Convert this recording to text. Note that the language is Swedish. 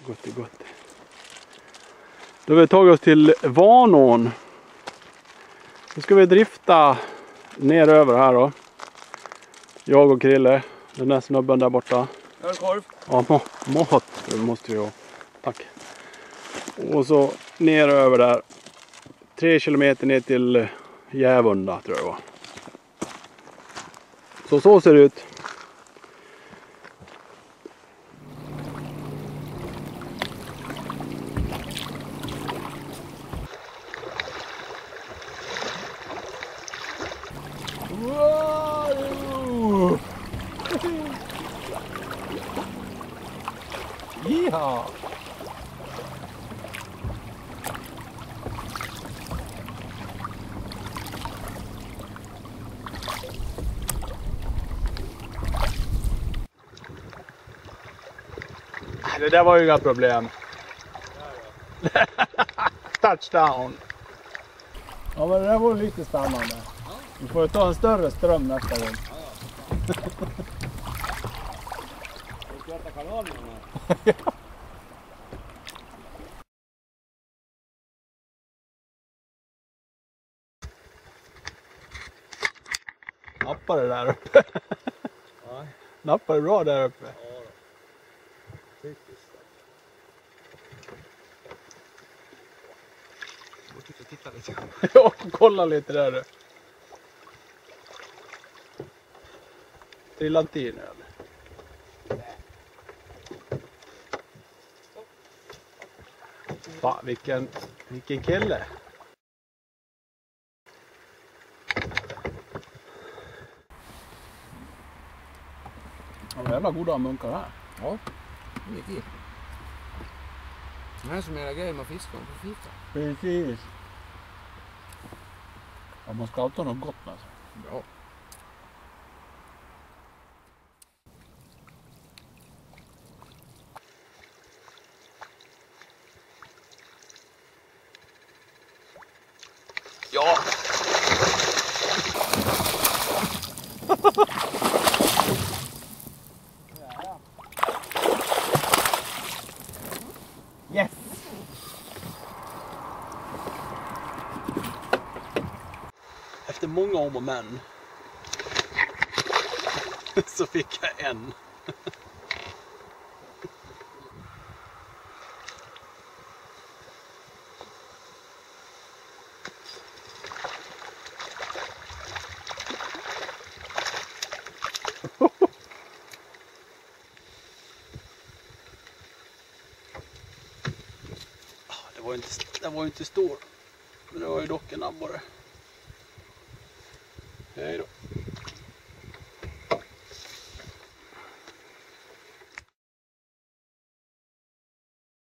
Gott. Då har vi tagit oss till Vanån. Nu ska vi drifta ner över här då. Jag och Krille. Den där snubben där borta. Ölkorv. Ja, mat måste vi ha. Tack. Och så ner över där. 3 kilometer ner till Jävunda tror jag det var. Så ser det ut. Wow! Ja. Det där var ju inga problem. Touchdown. Ja, men det där var lite spännande. Vi får ta en större ström nästa gång. Ska du äta kanalen? Nappar det där uppe. Nej. Nappar det bra där uppe. Ja då. Typiskt. Jag måste ut och titta lite. Ja, kolla lite där du. Trillar inte in eller? Va, vilken kille. Ja, jävla goda munkar här. Ja, det är fint. Det här är som hela grejen med fiskar på fika. Precis. Ja, man ska alltid ha något gott med sig. Bra. Ja. Yes! Efter många om och men så fick jag en. Den var ju inte stor, men det var ju dock en abborre. Hej då.